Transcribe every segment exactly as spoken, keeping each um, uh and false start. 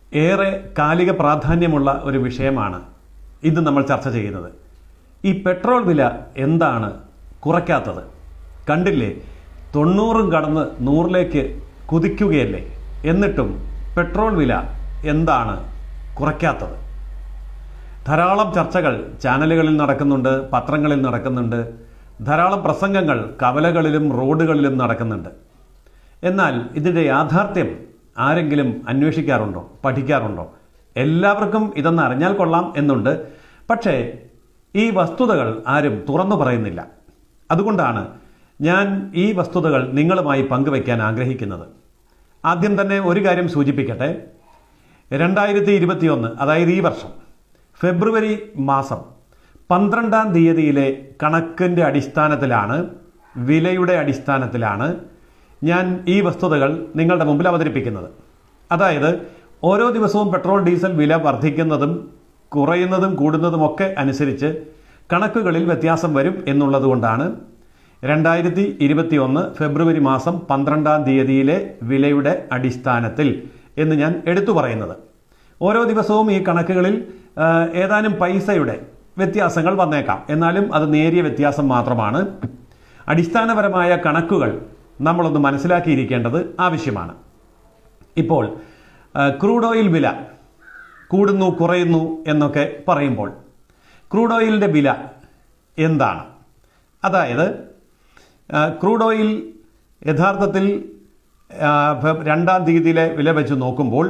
ഏറെ കാലിക പ്രാധാന്യമുള്ള ഒരു വിഷയമാണ് ഇന്ന് നമ്മൾ ചർച്ച ചെയ്യുന്നത്. ഈ പെട്രോൾ വില എന്താണ് കുറയ്ക്കാത്തത്? കണ്ടില്ലേ, തൊണ്ണൂറും കടന്ന് നൂറിലേക്ക് കുതിക്കുകയല്ലേ, എന്നിട്ടും പെട്രോൾ വില എന്താണ് കുറയ്ക്കാത്തത്? ധാരാളം ചർച്ചകൾ ചാനലുകളിൽ നടക്കുന്നുണ്ട്, പത്രങ്ങളിൽ നടക്കുന്നുണ്ട്, ധാരാളം പ്രസംഗങ്ങൾ കവലകളിലും റോഡുകളിലും നടക്കുന്നുണ്ട്. എന്നാൽ ഇതിൻ്റെ യാഥാർത്ഥ്യം ആരെങ്കിലും അന്വേഷിക്കാറുണ്ടോ, പഠിക്കാറുണ്ടോ? എല്ലാവർക്കും ഇതൊന്ന് അറിഞ്ഞാൽ കൊള്ളാം എന്നുണ്ട്, പക്ഷേ ഈ വസ്തുതകൾ ആരും തുറന്നു പറയുന്നില്ല. അതുകൊണ്ടാണ് ഞാൻ ഈ വസ്തുതകൾ നിങ്ങളുമായി പങ്കുവയ്ക്കാൻ ആഗ്രഹിക്കുന്നത്. ആദ്യം തന്നെ ഒരു കാര്യം സൂചിപ്പിക്കട്ടെ. രണ്ടായിരത്തി ഇരുപത്തി ഒന്ന് അതായത് ഈ വർഷം ഫെബ്രുവരി മാസം പന്ത്രണ്ടാം തീയതിയിലെ കണക്കിൻ്റെ അടിസ്ഥാനത്തിലാണ്, വിലയുടെ അടിസ്ഥാനത്തിലാണ് ഞാൻ ഈ വസ്തുതകൾ നിങ്ങളുടെ മുമ്പിൽ അവതരിപ്പിക്കുന്നത്. അതായത് ഓരോ ദിവസവും പെട്രോൾ ഡീസൽ വില വർദ്ധിക്കുന്നതും കുറയുന്നതും കൂടുന്നതും ഒക്കെ അനുസരിച്ച് കണക്കുകളിൽ വ്യത്യാസം വരും എന്നുള്ളതുകൊണ്ടാണ് രണ്ടായിരത്തി ഇരുപത്തി ഒന്ന് ഫെബ്രുവരി മാസം പന്ത്രണ്ടാം തീയതിയിലെ വിലയുടെ അടിസ്ഥാനത്തിൽ എന്ന് ഞാൻ എടുത്തു പറയുന്നത്. ഓരോ ദിവസവും ഈ കണക്കുകളിൽ ഏതാനും പൈസയുടെ വ്യത്യാസങ്ങൾ വന്നേക്കാം, എന്നാലും അത് നേരിയ വ്യത്യാസം മാത്രമാണ്. അടിസ്ഥാനപരമായ കണക്കുകൾ നമ്മളൊന്ന് മനസ്സിലാക്കിയിരിക്കേണ്ടത് ആവശ്യമാണ്. ഇപ്പോൾ ക്രൂഡ് ഓയിൽ വില കൂടുന്നു കുറയുന്നു എന്നൊക്കെ പറയുമ്പോൾ ക്രൂഡ് ഓയിലിൻ്റെ വില എന്താണ്? അതായത് ക്രൂഡ് ഓയിൽ യഥാർത്ഥത്തിൽ രണ്ടാം തീയതിയിലെ വില വെച്ച് നോക്കുമ്പോൾ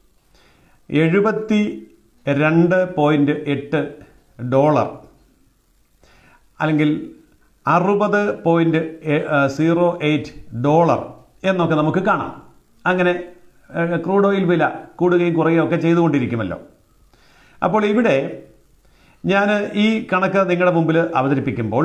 എഴുപത്തി രണ്ട് പോയിൻറ്റ് എട്ട് ഡോളർ അല്ലെങ്കിൽ അറുപത് പോയിൻറ്റ് സീറോ എയ്റ്റ് ഡോളർ എന്നൊക്കെ നമുക്ക് കാണാം. അങ്ങനെ ക്രൂഡ് ഓയിൽ വില കൂടുകയും കുറയുകയും ഒക്കെ ചെയ്തുകൊണ്ടിരിക്കുമല്ലോ. അപ്പോൾ ഇവിടെ ഞാൻ ഈ കണക്ക് നിങ്ങളുടെ മുമ്പിൽ അവതരിപ്പിക്കുമ്പോൾ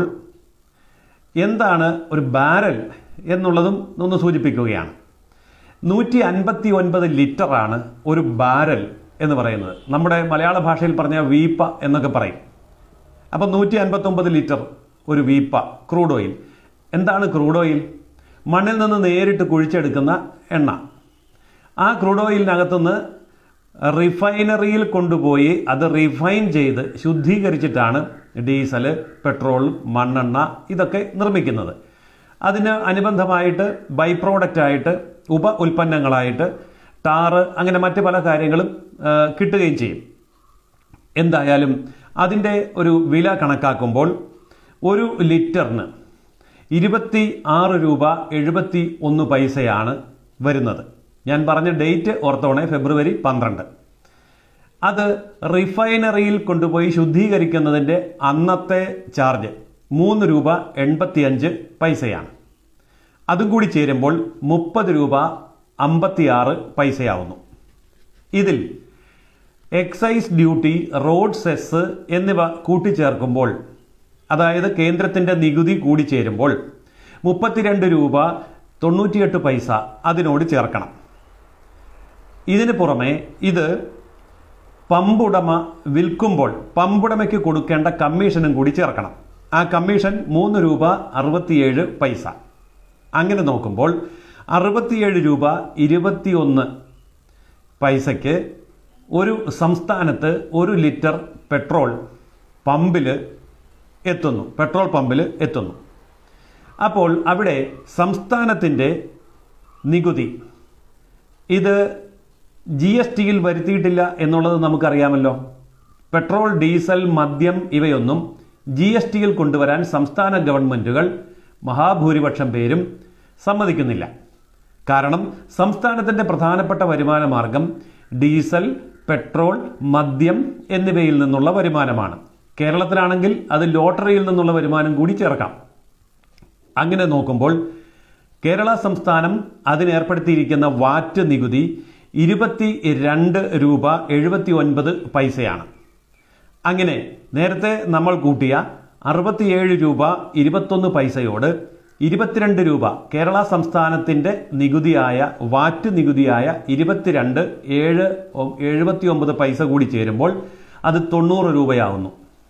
എന്താണ് ഒരു ബാരൽ എന്നുള്ളതും ഒന്ന് സൂചിപ്പിക്കുകയാണ്. നൂറ്റി അൻപത്തി ഒൻപത് ലിറ്ററാണ് ഒരു ബാരൽ എന്ന് പറയുന്നത്. നമ്മുടെ മലയാള ഭാഷയിൽ പറഞ്ഞാൽ വീപ്പ എന്നൊക്കെ പറയും. അപ്പം നൂറ്റി അൻപത്തൊമ്പത് ലിറ്റർ ഒരു വീപ്പ ക്രൂഡ് ഓയിൽ. എന്താണ് ക്രൂഡ് ഓയിൽ? മണ്ണിൽ നിന്ന് നേരിട്ട് കുഴിച്ചെടുക്കുന്ന എണ്ണ. ആ ക്രൂഡ് ഓയിലിനകത്തുനിന്ന് റിഫൈനറിയിൽ കൊണ്ടുപോയി അത് റിഫൈൻ ചെയ്ത് ശുദ്ധീകരിച്ചിട്ടാണ് ഡീസൽ, പെട്രോൾ, മണ്ണെണ്ണ ഇതൊക്കെ നിർമ്മിക്കുന്നത്. അതിന് അനുബന്ധമായിട്ട് ബൈ പ്രോഡക്റ്റായിട്ട് ഉപ ഉൽപ്പന്നങ്ങളായിട്ട് ടാറ് അങ്ങനെ മറ്റ് പല കാര്യങ്ങളും കിട്ടുകയും ചെയ്യും. എന്തായാലും അതിൻ്റെ ഒരു വില കണക്കാക്കുമ്പോൾ ഒരു ലിറ്ററിന് ഇരുപത്തി ആറ് രൂപ എഴുപത്തി ഒന്ന് പൈസയാണ് വരുന്നത്. ഞാൻ പറഞ്ഞ ഡേറ്റ് ഓർത്തോണേ, ഫെബ്രുവരി പന്ത്രണ്ട്. അത് റിഫൈനറിയിൽ കൊണ്ടുപോയി ശുദ്ധീകരിക്കുന്നതിൻ്റെ അന്നത്തെ ചാർജ് മൂന്ന് രൂപ എൺപത്തി അഞ്ച് പൈസയാണ്. അതും കൂടി ചേരുമ്പോൾ മുപ്പത് രൂപ അമ്പത്തിയാറ് പൈസയാവുന്നു. ഇതിൽ എക്സൈസ് ഡ്യൂട്ടി, റോഡ് സെസ് എന്നിവ കൂട്ടിച്ചേർക്കുമ്പോൾ, അതായത് കേന്ദ്രത്തിൻ്റെ നികുതി കൂടി ചേരുമ്പോൾ മുപ്പത്തിരണ്ട് രൂപ തൊണ്ണൂറ്റിയെട്ട് പൈസ അതിനോട് ചേർക്കണം. ഇതിന് പുറമെ ഇത് പമ്പുടമ വിൽക്കുമ്പോൾ പമ്പുടമയ്ക്ക് കൊടുക്കേണ്ട കമ്മീഷനും കൂടി ചേർക്കണം. ആ കമ്മീഷൻ മൂന്ന് രൂപ അറുപത്തിയേഴ് പൈസ. അങ്ങനെ നോക്കുമ്പോൾ അറുപത്തിയേഴ് രൂപ ഇരുപത്തിയൊന്ന് പൈസയ്ക്ക് ഒരു സംസ്ഥാനത്ത് ഒരു ലിറ്റർ പെട്രോൾ പമ്പിൽ എത്തുന്നു പെട്രോൾ പമ്പിൽ എത്തുന്നു. അപ്പോൾ അവിടെ സംസ്ഥാനത്തിൻ്റെ നികുതി ഇത് ജി എസ് ടിയിൽ വരുത്തിയിട്ടില്ല എന്നുള്ളത് നമുക്കറിയാമല്ലോ. പെട്രോൾ, ഡീസൽ, മദ്യം ഇവയൊന്നും ജി എസ് ടിയിൽ കൊണ്ടുവരാൻ സംസ്ഥാന ഗവൺമെൻറ്റുകൾ മഹാഭൂരിപക്ഷം പേരും സമ്മതിക്കുന്നില്ല. കാരണം സംസ്ഥാനത്തിൻ്റെ പ്രധാനപ്പെട്ട വരുമാന മാർഗം ഡീസൽ, പെട്രോൾ, മദ്യം എന്നിവയിൽ നിന്നുള്ള വരുമാനമാണ്. കേരളത്തിലാണെങ്കിൽ അത് ലോട്ടറിയിൽ നിന്നുള്ള വരുമാനം കൂടി ചേർക്കാം. അങ്ങനെ നോക്കുമ്പോൾ കേരള സംസ്ഥാനം അതിനേർപ്പെടുത്തിയിരിക്കുന്ന വാറ്റ് നികുതി ഇരുപത്തി രണ്ട് രൂപ എഴുപത്തി ഒൻപത് പൈസയാണ്. അങ്ങനെ നേരത്തെ നമ്മൾ കൂട്ടിയ അറുപത്തിയേഴ് രൂപ ഇരുപത്തൊന്ന് പൈസയോട് ഇരുപത്തിരണ്ട് രൂപ കേരള സംസ്ഥാനത്തിൻ്റെ നികുതിയായ വാറ്റ് നികുതിയായ ഇരുപത്തിരണ്ട് ഏഴ് എഴുപത്തി ഒമ്പത് പൈസ കൂടി ചേരുമ്പോൾ അത് തൊണ്ണൂറ് രൂപയാവുന്നു.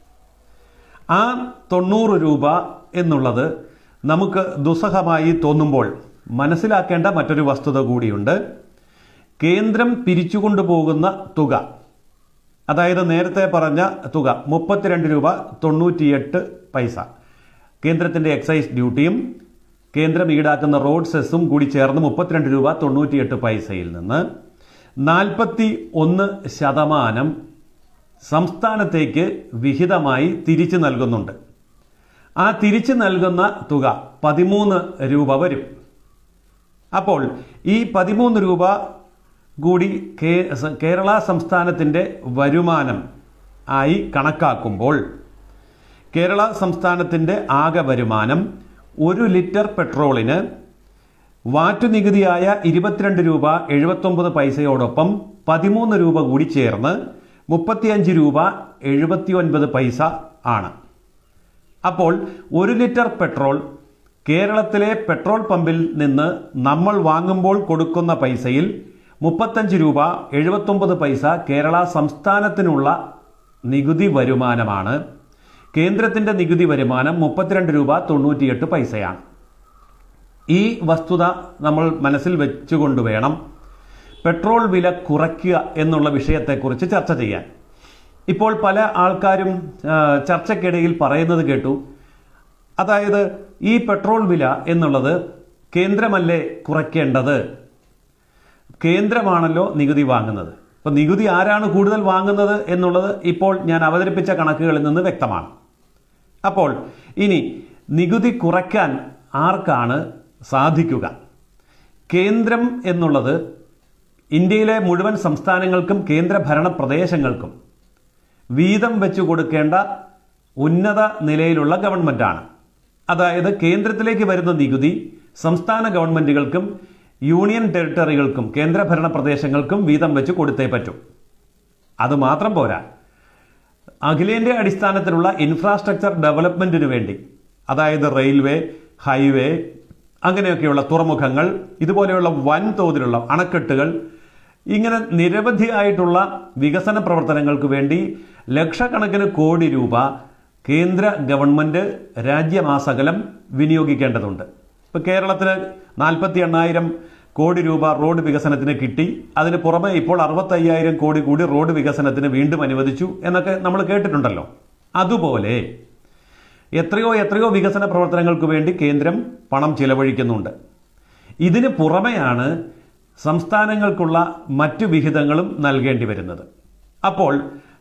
ആ തൊണ്ണൂറ് രൂപ എന്നുള്ളത് നമുക്ക് ദുസ്സഹമായി തോന്നുമ്പോൾ മനസ്സിലാക്കേണ്ട മറ്റൊരു വസ്തുത കൂടിയുണ്ട്. കേന്ദ്രം പിരിച്ചുകൊണ്ടുപോകുന്ന തുക, അതായത് നേരത്തെ പറഞ്ഞ തുക മുപ്പത്തിരണ്ട് രൂപ തൊണ്ണൂറ്റിയെട്ട് പൈസ, കേന്ദ്രത്തിൻ്റെ എക്സൈസ് ഡ്യൂട്ടിയും കേന്ദ്രം ഈടാക്കുന്ന റോഡ് സെസ്സും കൂടി ചേർന്ന് മുപ്പത്തിരണ്ട് രൂപ തൊണ്ണൂറ്റിയെട്ട് പൈസയിൽ നിന്ന് നാൽപ്പത്തി ഒന്ന് ശതമാനം സംസ്ഥാനത്തേക്ക് വിഹിതമായി തിരിച്ചു നൽകുന്നുണ്ട്. ആ തിരിച്ചു നൽകുന്ന തുക പതിമൂന്ന് രൂപ വരും. അപ്പോൾ ഈ പതിമൂന്ന് രൂപ കൂടി കേരള സംസ്ഥാനത്തിൻ്റെ വരുമാനം ആയി കണക്കാക്കുമ്പോൾ കേരള സംസ്ഥാനത്തിൻ്റെ ആകെ വരുമാനം ഒരു ലിറ്റർ പെട്രോളിന് വാറ്റ് നികുതിയായ ഇരുപത്തിരണ്ട് രൂപ എഴുപത്തൊമ്പത് പൈസയോടൊപ്പം പതിമൂന്ന് രൂപ കൂടി ചേർന്ന് മുപ്പത്തിയഞ്ച് രൂപ എഴുപത്തി ഒൻപത് പൈസ ആണ്. അപ്പോൾ ഒരു ലിറ്റർ പെട്രോൾ കേരളത്തിലെ പെട്രോൾ പമ്പിൽ നിന്ന് നമ്മൾ വാങ്ങുമ്പോൾ കൊടുക്കുന്ന പൈസയിൽ മുപ്പത്തഞ്ച് രൂപ എഴുപത്തൊമ്പത് പൈസ കേരള സംസ്ഥാനത്തിനുള്ള നികുതി വരുമാനമാണ്. കേന്ദ്രത്തിൻ്റെ നികുതി വരുമാനം മുപ്പത്തിരണ്ട് രൂപ തൊണ്ണൂറ്റിയെട്ട് പൈസയാണ്. ഈ വസ്തുത നമ്മൾ മനസ്സിൽ വെച്ചുകൊണ്ട് വേണം പെട്രോൾ വില കുറയ്ക്കുക എന്നുള്ള വിഷയത്തെക്കുറിച്ച് ചർച്ച ചെയ്യാൻ. ഇപ്പോൾ പല ആൾക്കാരും ചർച്ചയ്ക്കിടയിൽ പറയുന്നത് കേട്ടു, അതായത് ഈ പെട്രോൾ വില എന്നുള്ളത് കേന്ദ്രമല്ലേ കുറയ്ക്കേണ്ടത്, കേന്ദ്രമാണല്ലോ നികുതി വാങ്ങുന്നത്. അപ്പോൾ നികുതി ആരാണ് കൂടുതൽ വാങ്ങുന്നത് എന്നുള്ളത് ഇപ്പോൾ ഞാൻ അവതരിപ്പിച്ച കണക്കുകളിൽ നിന്ന് വ്യക്തമാണ്. അപ്പോൾ ഇനി നികുതി കുറയ്ക്കാൻ ആർക്കാണ് സാധിക്കുക? കേന്ദ്രം എന്നുള്ളത് ഇന്ത്യയിലെ മുഴുവൻ സംസ്ഥാനങ്ങൾക്കും കേന്ദ്രഭരണ പ്രദേശങ്ങൾക്കും വീതം വെച്ചു കൊടുക്കേണ്ട ഉന്നത നിലയിലുള്ള ഗവൺമെൻറ്റാണ്. അതായത് കേന്ദ്രത്തിലേക്ക് വരുന്ന നികുതി സംസ്ഥാന ഗവൺമെൻറ്റുകൾക്കും യൂണിയൻ ടെറിട്ടറികൾക്കും കേന്ദ്രഭരണ പ്രദേശങ്ങൾക്കും വീതം വെച്ച് കൊടുത്തേ പറ്റും. അതുമാത്രം പോരാ, അഖിലേന്ത്യാ അടിസ്ഥാനത്തിലുള്ള ഇൻഫ്രാസ്ട്രക്ചർ ഡെവലപ്മെൻറ്റിനു വേണ്ടി, അതായത് റെയിൽവേ, ഹൈവേ, അങ്ങനെയൊക്കെയുള്ള തുറമുഖങ്ങൾ, ഇതുപോലെയുള്ള വൻതോതിലുള്ള അണക്കെട്ടുകൾ, ഇങ്ങനെ നിരവധിയായിട്ടുള്ള വികസന പ്രവർത്തനങ്ങൾക്ക് വേണ്ടി ലക്ഷക്കണക്കിന് കോടി രൂപ കേന്ദ്ര ഗവൺമെൻറ് രാജ്യമാസകലം വിനിയോഗിക്കേണ്ടതുണ്ട്. ഇപ്പോൾ കേരളത്തിന് നാൽപ്പത്തി എണ്ണായിരം കോടി രൂപ റോഡ് വികസനത്തിന് കിട്ടി. അതിന് പുറമെ ഇപ്പോൾ അറുപത്തയ്യായിരം കോടി കൂടി റോഡ് വികസനത്തിന് വീണ്ടും അനുവദിച്ചു എന്നൊക്കെ നമ്മൾ കേട്ടിട്ടുണ്ടല്ലോ. അതുപോലെ എത്രയോ എത്രയോ വികസന പ്രവർത്തനങ്ങൾക്ക് വേണ്ടി കേന്ദ്രം പണം ചിലവഴിക്കുന്നുണ്ട്. ഇതിന് പുറമെയാണ് സംസ്ഥാനങ്ങൾക്കുള്ള മറ്റു വിഹിതങ്ങളും നൽകേണ്ടി വരുന്നത്. അപ്പോൾ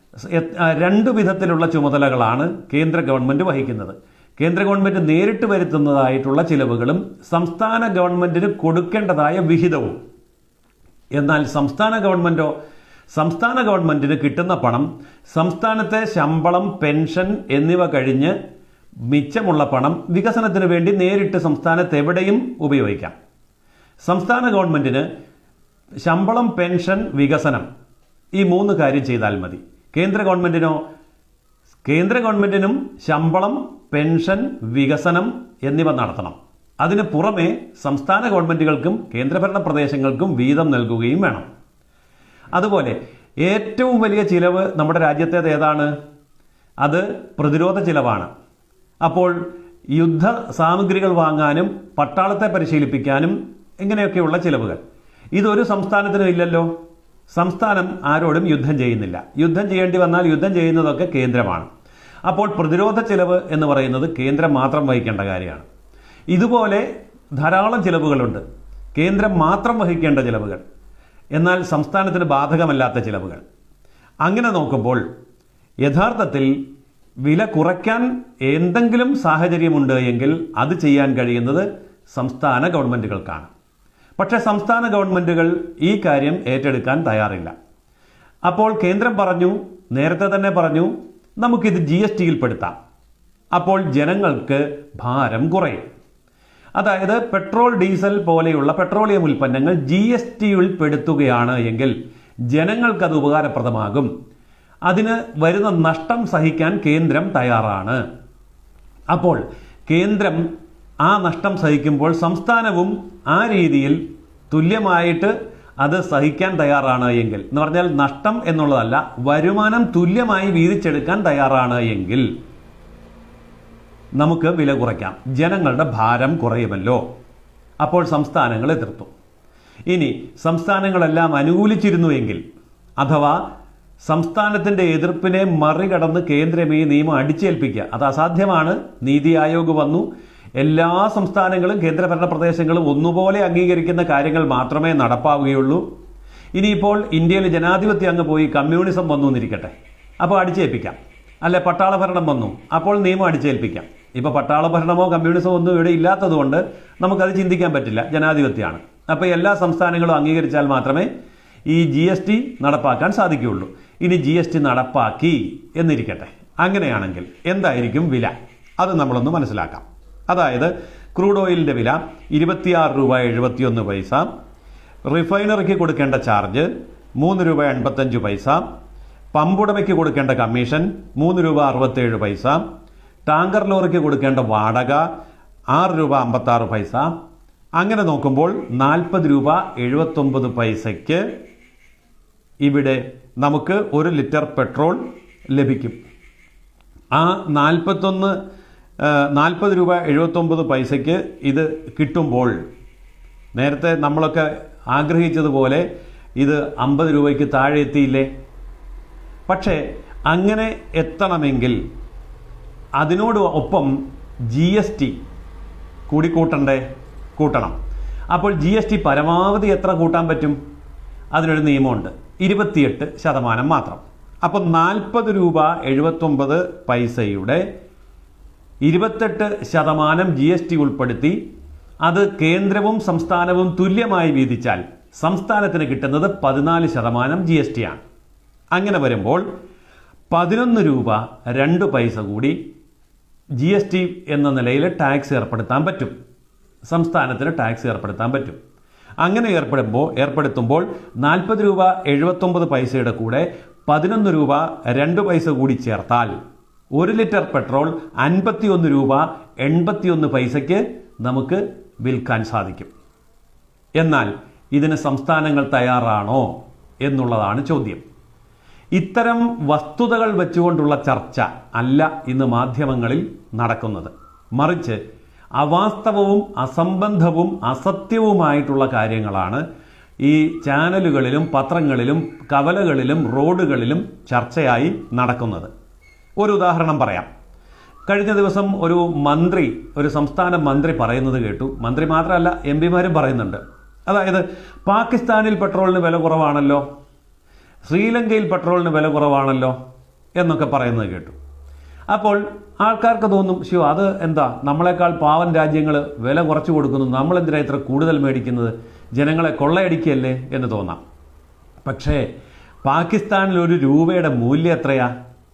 രണ്ടു വിധത്തിലുള്ള ചുമതലകളാണ് കേന്ദ്ര ഗവൺമെൻറ് വഹിക്കുന്നത്. കേന്ദ്ര ഗവൺമെൻറ് നേരിട്ട് വരുത്തുന്നതായിട്ടുള്ള ചിലവുകളും സംസ്ഥാന ഗവൺമെൻറ്റിന് കൊടുക്കേണ്ടതായ വിഹിതവും. എന്നാൽ സംസ്ഥാന ഗവൺമെൻറ്റോ സംസ്ഥാന ഗവൺമെൻറ്റിന് കിട്ടുന്ന പണം സംസ്ഥാനത്തെ ശമ്പളം, പെൻഷൻ എന്നിവ കഴിഞ്ഞ് മിച്ചമുള്ള പണം വികസനത്തിന് വേണ്ടി നേരിട്ട് സംസ്ഥാനത്ത് എവിടെയും ഉപയോഗിക്കാം. സംസ്ഥാന ഗവൺമെൻറ്റിന് ശമ്പളം, പെൻഷൻ, വികസനം ഈ മൂന്ന് കാര്യം ചെയ്താൽ മതി. കേന്ദ്ര ഗവൺമെൻറ്റിനോ കേന്ദ്ര ഗവൺമെൻറ്റിനും ശമ്പളം, പെൻഷൻ, വികസനം എന്നിവ നടത്തണം. അതിന് പുറമെ സംസ്ഥാന ഗവൺമെൻറ്റുകൾക്കും കേന്ദ്രഭരണ പ്രദേശങ്ങൾക്കും വീതം നൽകുകയും വേണം. അതുപോലെ ഏറ്റവും വലിയ ചിലവ് നമ്മുടെ രാജ്യത്തേത് ഏതാണ്? അത് പ്രതിരോധ ചിലവാണ്. അപ്പോൾ യുദ്ധ സാമഗ്രികൾ വാങ്ങാനും പട്ടാളത്തെ പരിശീലിപ്പിക്കാനും ഇങ്ങനെയൊക്കെയുള്ള ചിലവുകൾ ഇതൊരു സംസ്ഥാനത്തിനും ഇല്ലല്ലോ. സംസ്ഥാനം ആരോടും യുദ്ധം ചെയ്യുന്നില്ല. യുദ്ധം ചെയ്യേണ്ടി വന്നാൽ യുദ്ധം ചെയ്യുന്നതൊക്കെ കേന്ദ്രമാണ്. അപ്പോൾ പ്രതിരോധ ചിലവ് എന്ന് പറയുന്നത് കേന്ദ്രം മാത്രം വഹിക്കേണ്ട കാര്യമാണ്. ഇതുപോലെ ധാരാളം ചിലവുകളുണ്ട്, കേന്ദ്രം മാത്രം വഹിക്കേണ്ട ചിലവുകൾ, എന്നാൽ സംസ്ഥാനത്തിന് ബാധകമല്ലാത്ത ചിലവുകൾ. അങ്ങനെ നോക്കുമ്പോൾ യഥാർത്ഥത്തിൽ വില കുറയ്ക്കാൻ എന്തെങ്കിലും സാഹചര്യമുണ്ട് എങ്കിൽ അത് ചെയ്യാൻ കഴിയുന്നത് സംസ്ഥാന ഗവൺമെൻറ്റുകൾക്കാണ്. പക്ഷേ സംസ്ഥാന ഗവൺമെൻറ്റുകൾ ഈ കാര്യം ഏറ്റെടുക്കാൻ തയ്യാറില്ല. അപ്പോൾ കേന്ദ്രം പറഞ്ഞു, നേരത്തെ തന്നെ പറഞ്ഞു, നമുക്കിത് ജി എസ് ടിയിൽ പെടുത്താം. അപ്പോൾ ജനങ്ങൾക്ക് ഭാരം കുറയും. അതായത് പെട്രോൾ, ഡീസൽ പോലെയുള്ള പെട്രോളിയം ഉൽപ്പന്നങ്ങൾ ജി എസ് ടിയിൽ പെടുത്തുകയാണ് എങ്കിൽ ജനങ്ങൾക്കത് ഉപകാരപ്രദമാകും. അതിന് വരുന്ന നഷ്ടം സഹിക്കാൻ കേന്ദ്രം തയ്യാറാണ്. അപ്പോൾ കേന്ദ്രം ആ നഷ്ടം സഹിക്കുമ്പോൾ സംസ്ഥാനവും ആ രീതിയിൽ തുല്യമായിട്ട് അത് സഹിക്കാൻ തയ്യാറാണ് എങ്കിൽ, എന്ന് പറഞ്ഞാൽ നഷ്ടം എന്നുള്ളതല്ല, വരുമാനം തുല്യമായി വീതിച്ചെടുക്കാൻ തയ്യാറാണ് എങ്കിൽ നമുക്ക് വില കുറയ്ക്കാം, ജനങ്ങളുടെ ഭാരം കുറയുമല്ലോ. അപ്പോൾ സംസ്ഥാനങ്ങൾ എതിർത്തു. ഇനി സംസ്ഥാനങ്ങളെല്ലാം അനുകൂലിച്ചിരുന്നുവെങ്കിൽ, അഥവാ സംസ്ഥാനത്തിൻ്റെ എതിർപ്പിനെ മറികടന്ന് കേന്ദ്രം ഈ നിയമം അടിച്ചേൽപ്പിക്കുക, അത് അസാധ്യമാണ്. നീതി ആയോഗ് വന്നു, എല്ലാ സംസ്ഥാനങ്ങളും കേന്ദ്രഭരണ പ്രദേശങ്ങളും ഒന്നുപോലെ അംഗീകരിക്കുന്ന കാര്യങ്ങൾ മാത്രമേ നടപ്പാവുകയുള്ളൂ. ഇനിയിപ്പോൾ ഇന്ത്യയിൽ ജനാധിപത്യം അങ്ങ് പോയി കമ്മ്യൂണിസം വന്നു എന്നിരിക്കട്ടെ, അപ്പോൾ അടിച്ചേൽപ്പിക്കാം. അല്ലെ പട്ടാള ഭരണം വന്നു, അപ്പോൾ നിയമം അടിച്ചേൽപ്പിക്കാം. ഇപ്പോൾ പട്ടാള ഭരണമോ കമ്മ്യൂണിസമോ ഒന്നും ഇവിടെ ഇല്ലാത്തതുകൊണ്ട് നമുക്കത് ചിന്തിക്കാൻ പറ്റില്ല, ജനാധിപത്യമാണ്. അപ്പോൾ എല്ലാ സംസ്ഥാനങ്ങളും അംഗീകരിച്ചാൽ മാത്രമേ ഈ ജി എസ് ടി നടപ്പാക്കാൻ സാധിക്കുകയുള്ളൂ. ഇനി ജി എസ് ടി നടപ്പാക്കി എന്നിരിക്കട്ടെ, അങ്ങനെയാണെങ്കിൽ എന്തായിരിക്കും വില? അത് നമ്മളൊന്ന് മനസ്സിലാക്കാം. അതായത് ക്രൂഡ് ഓയിലിൻ്റെ വില ഇരുപത്തിയാറ് രൂപ എഴുപത്തിയൊന്ന് പൈസ, റിഫൈനറിക്ക് കൊടുക്കേണ്ട ചാർജ് മൂന്ന് രൂപ എൺപത്തഞ്ച് പൈസ, പമ്പുടമയ്ക്ക് കൊടുക്കേണ്ട കമ്മീഷൻ മൂന്ന് രൂപ അറുപത്തേഴ് പൈസ, ടാങ്കർ ലോറിക്ക് കൊടുക്കേണ്ട വാടക ആറ് രൂപ അമ്പത്താറ് പൈസ. അങ്ങനെ നോക്കുമ്പോൾ നാൽപ്പത് രൂപ എഴുപത്തൊമ്പത് പൈസയ്ക്ക് ഇവിടെ നമുക്ക് ഒരു ലിറ്റർ പെട്രോൾ ലഭിക്കും. ആ നാൽപ്പത്തൊന്ന് നാൽപ്പത് രൂപ എഴുപത്തൊമ്പത് പൈസയ്ക്ക് ഇത് കിട്ടുമ്പോൾ നേരത്തെ നമ്മളൊക്കെ ആഗ്രഹിച്ചതുപോലെ ഇത് അമ്പത് രൂപയ്ക്ക് താഴെ എത്തിയില്ലേ? പക്ഷേ അങ്ങനെ എത്തണമെങ്കിൽ അതിനോട് ഒപ്പം ജി എസ് ടി കൂടി കൂട്ടണ്ടേ? കൂട്ടണം. അപ്പോൾ ജി എസ് ടി പരമാവധി എത്ര കൂട്ടാൻ പറ്റും? അതിനൊരു നിയമമുണ്ട്, ഇരുപത്തിയെട്ട് ശതമാനം മാത്രം. അപ്പോൾ നാൽപ്പത് രൂപ എഴുപത്തൊമ്പത് പൈസയുടെ ഇരുപത്തെട്ട് ശതമാനം ജി എസ് ടി ഉൾപ്പെടുത്തി അത് കേന്ദ്രവും സംസ്ഥാനവും തുല്യമായി വീതിച്ചാൽ സംസ്ഥാനത്തിന് കിട്ടുന്നത് പതിനാല് ശതമാനം ജി എസ് ടി ആണ്. അങ്ങനെ വരുമ്പോൾ പതിനൊന്ന് രൂപ രണ്ട് പൈസ കൂടി ജി എസ് ടി എന്ന നിലയിൽ ടാക്സ് ഏർപ്പെടുത്താൻ പറ്റും, സംസ്ഥാനത്തിന് ടാക്സ് ഏർപ്പെടുത്താൻ പറ്റും. അങ്ങനെ ഏർപ്പെടുമ്പോൾ ഏർപ്പെടുത്തുമ്പോൾ നാൽപ്പത് രൂപ എഴുപത്തൊമ്പത് പൈസയുടെ കൂടെ പതിനൊന്ന് രൂപ രണ്ട് പൈസ കൂടി ചേർത്താൽ ഒരു ലിറ്റർ പെട്രോൾ അൻപത്തിയൊന്ന് രൂപ എൺപത്തിയൊന്ന് പൈസയ്ക്ക് നമുക്ക് വിൽക്കാൻ സാധിക്കും. എന്നാൽ ഇതിന് സംസ്ഥാനങ്ങൾ തയ്യാറാണോ എന്നുള്ളതാണ് ചോദ്യം. ഇത്തരം വസ്തുതകൾ വെച്ചുകൊണ്ടുള്ള ചർച്ച അല്ല ഇന്ന് മാധ്യമങ്ങളിൽ നടക്കുന്നത്. മറിച്ച് അവാസ്തവവും അസംബന്ധവും അസത്യവുമായിട്ടുള്ള കാര്യങ്ങളാണ് ഈ ചാനലുകളിലും പത്രങ്ങളിലും കവലകളിലും റോഡുകളിലും ചർച്ചയായി നടക്കുന്നത്. ഒരു ഉദാഹരണം പറയാം. കഴിഞ്ഞ ദിവസം ഒരു മന്ത്രി, ഒരു സംസ്ഥാന മന്ത്രി പറയുന്നത് കേട്ടു. മന്ത്രി മാത്രമല്ല, എം പിമാരും പറയുന്നുണ്ട്. അതായത് പാകിസ്ഥാനിൽ പെട്രോളിന് വില കുറവാണല്ലോ, ശ്രീലങ്കയിൽ പെട്രോളിന് വില കുറവാണല്ലോ എന്നൊക്കെ പറയുന്നത് കേട്ടു. അപ്പോൾ ആൾക്കാർക്ക് തോന്നും, ശിവ അത് എന്താ, നമ്മളെക്കാൾ പാവൻ രാജ്യങ്ങൾ വില കുറച്ച് കൊടുക്കുന്നു, നമ്മളെന്തിനാ ഇത്ര കൂടുതൽ മേടിക്കുന്നത്, ജനങ്ങളെ കൊള്ളയടിക്കുകയല്ലേ എന്ന് തോന്നാം. പക്ഷേ പാകിസ്ഥാനിൽ ഒരു രൂപയുടെ മൂല്യം എത്രയാ?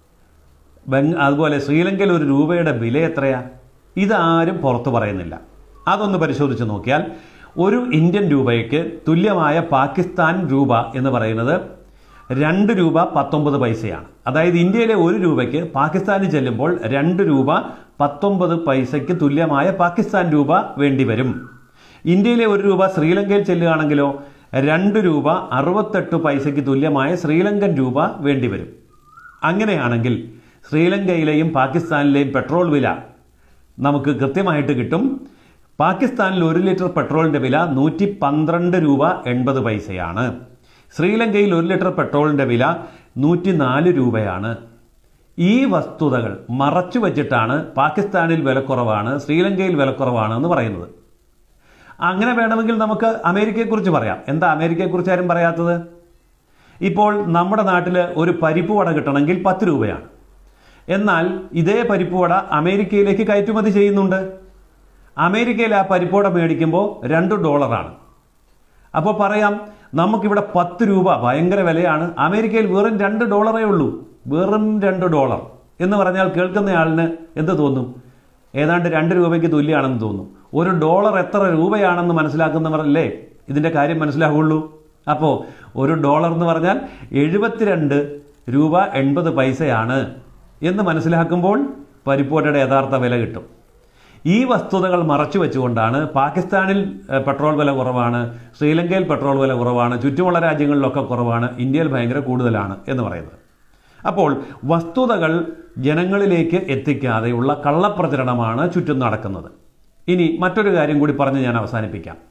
ബംഗ് അതുപോലെ ശ്രീലങ്കയിൽ ഒരു രൂപയുടെ വില എത്രയാ? ഇതാരും പുറത്തു പറയുന്നില്ല. അതൊന്ന് പരിശോധിച്ച് നോക്കിയാൽ ഒരു ഇന്ത്യൻ രൂപയ്ക്ക് തുല്യമായ പാകിസ്ഥാൻ രൂപ എന്ന് പറയുന്നത് രണ്ട് രൂപ പത്തൊമ്പത് പൈസയാണ്. അതായത് ഇന്ത്യയിലെ ഒരു രൂപയ്ക്ക് പാകിസ്ഥാനിൽ ചെല്ലുമ്പോൾ രണ്ട് രൂപ പത്തൊമ്പത് പൈസയ്ക്ക് തുല്യമായ പാകിസ്ഥാൻ രൂപ വേണ്ടിവരും. ഇന്ത്യയിലെ ഒരു രൂപ ശ്രീലങ്കയിൽ ചെല്ലുകയാണെങ്കിലോ രണ്ട് രൂപ അറുപത്തെട്ട് പൈസയ്ക്ക് തുല്യമായ ശ്രീലങ്കൻ രൂപ വേണ്ടിവരും. അങ്ങനെയാണെങ്കിൽ ശ്രീലങ്കയിലെയും പാകിസ്ഥാനിലെയും പെട്രോൾ വില നമുക്ക് കൃത്യമായിട്ട് കിട്ടും. പാകിസ്ഥാനിൽ ഒരു ലിറ്റർ പെട്രോളിൻ്റെ വില നൂറ്റി പന്ത്രണ്ട് രൂപ എൺപത് പൈസയാണ്. ശ്രീലങ്കയിൽ ഒരു ലിറ്റർ പെട്രോളിൻ്റെ വില നൂറ്റി നാല് രൂപയാണ്. ഈ വസ്തുതകൾ മറച്ചു വച്ചിട്ടാണ് പാകിസ്ഥാനിൽ വിലക്കുറവാണ്, ശ്രീലങ്കയിൽ വിലക്കുറവാണ് എന്ന് പറയുന്നത്. അങ്ങനെ വേണമെങ്കിൽ നമുക്ക് അമേരിക്കയെക്കുറിച്ച് പറയാം. എന്താ അമേരിക്കയെക്കുറിച്ച് ആരും പറയാത്തത്? ഇപ്പോൾ നമ്മുടെ നാട്ടിൽ ഒരു പരിപ്പ് വട കിട്ടണമെങ്കിൽ പത്ത് രൂപയാണ്. എന്നാൽ ഇതേ പരിപ്പ് വട അമേരിക്കയിലേക്ക് കയറ്റുമതി ചെയ്യുന്നുണ്ട്. അമേരിക്കയിൽ ആ പരിപ്പ് വട മേടിക്കുമ്പോൾ രണ്ട് ഡോളറാണ്. അപ്പോൾ പറയാം, നമുക്കിവിടെ പത്ത് രൂപ ഭയങ്കര വിലയാണ്, അമേരിക്കയിൽ വെറും രണ്ട് ഡോളറേ ഉള്ളൂ. വെറും രണ്ട് ഡോളർ എന്ന് പറഞ്ഞാൽ കേൾക്കുന്നയാളിന് എന്ത് തോന്നും? ഏതാണ്ട് രണ്ട് രൂപയ്ക്ക് തുല്യമാണെന്ന് തോന്നും. ഒരു ഡോളർ എത്ര രൂപയാണെന്ന് മനസ്സിലാക്കുന്നവരല്ലേ ഇതിൻ്റെ കാര്യം മനസ്സിലാവുള്ളൂ. അപ്പോൾ ഒരു ഡോളർ എന്ന് പറഞ്ഞാൽ എഴുപത്തിരണ്ട് രൂപ എൺപത് പൈസയാണ് എന്ന് മനസ്സിലാക്കുമ്പോൾ പരിപ്പുവടയുടെ യഥാർത്ഥ വില കിട്ടും. ഈ വസ്തുതകൾ മറച്ചു വെച്ചുകൊണ്ടാണ് പാകിസ്ഥാനിൽ പെട്രോൾ വില കുറവാണ്, ശ്രീലങ്കയിൽ പെട്രോൾ വില കുറവാണ്, ചുറ്റുമുള്ള രാജ്യങ്ങളിലൊക്കെ കുറവാണ്, ഇന്ത്യയിൽ ഭയങ്കര കൂടുതലാണ് എന്ന് പറയുന്നത്. അപ്പോൾ വസ്തുതകൾ ജനങ്ങളിലേക്ക് എത്തിക്കാതെയുള്ള കള്ളപ്രചരണമാണ് ചുറ്റും നടക്കുന്നത്. ഇനി മറ്റൊരു കാര്യം കൂടി പറഞ്ഞ് ഞാൻ അവസാനിപ്പിക്കാം.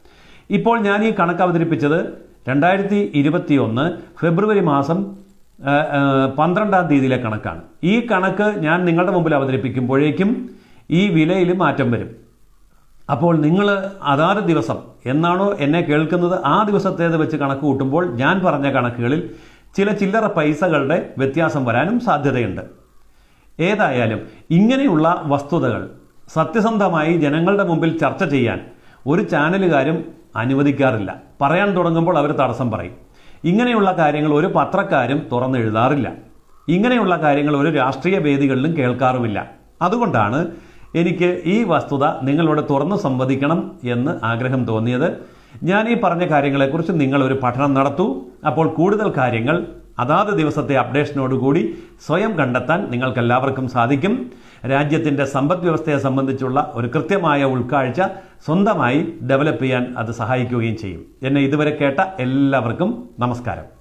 ഇപ്പോൾ ഞാൻ ഈ കണക്ക് അവതരിപ്പിച്ചത് രണ്ടായിരത്തി ഇരുപത്തി ഒന്ന് ഫെബ്രുവരി മാസം പന്ത്രണ്ടാം തീയതിയിലെ കണക്കാണ്. ഈ കണക്ക് ഞാൻ നിങ്ങളുടെ മുമ്പിൽ അവതരിപ്പിക്കുമ്പോഴേക്കും ഈ വിലയിൽ മാറ്റം വരും. അപ്പോൾ നിങ്ങൾ അതാത് ദിവസം എന്നാണോ എന്നെ കേൾക്കുന്നത് ആ ദിവസത്തേത് വെച്ച് കണക്ക് കൂട്ടുമ്പോൾ ഞാൻ പറഞ്ഞ കണക്കുകളിൽ ചില ചില്ലറ പൈസകളുടെ വ്യത്യാസം വരാനും സാധ്യതയുണ്ട്. ഏതായാലും ഇങ്ങനെയുള്ള വസ്തുതകൾ സത്യസന്ധമായി ജനങ്ങളുടെ മുമ്പിൽ ചർച്ച ചെയ്യാൻ ഒരു ചാനലുകാരും അനുവദിക്കാറില്ല. പറയാൻ തുടങ്ങുമ്പോൾ അവർ തടസ്സം പറയും. ഇങ്ങനെയുള്ള കാര്യങ്ങൾ ഒരു പത്രക്കാരും തുറന്നെഴുതാറില്ല. ഇങ്ങനെയുള്ള കാര്യങ്ങൾ ഒരു രാഷ്ട്രീയ വേദികളിലും കേൾക്കാറുമില്ല. അതുകൊണ്ടാണ് എനിക്ക് ഈ വസ്തുത നിങ്ങളോട് തുറന്നു സംവദിക്കണം എന്ന് ആഗ്രഹം തോന്നിയത്. ഞാൻ ഈ പറഞ്ഞ കാര്യങ്ങളെക്കുറിച്ച് നിങ്ങളൊരു പഠനം നടത്തൂ. അപ്പോൾ കൂടുതൽ കാര്യങ്ങൾ അതാത് ദിവസത്തെ അപ്ഡേഷനോടുകൂടി സ്വയം കണ്ടെത്താൻ നിങ്ങൾക്കെല്ലാവർക്കും സാധിക്കും. രാജ്യത്തിൻ്റെ സമ്പദ് വ്യവസ്ഥയെ സംബന്ധിച്ചുള്ള ഒരു കൃത്യമായ ഉൾക്കാഴ്ച സ്വന്തമായി ഡെവലപ്പ് ചെയ്യാൻ അത് സഹായിക്കുകയും ചെയ്യും. എന്നെ ഇതുവരെ കേട്ട എല്ലാവർക്കും നമസ്കാരം.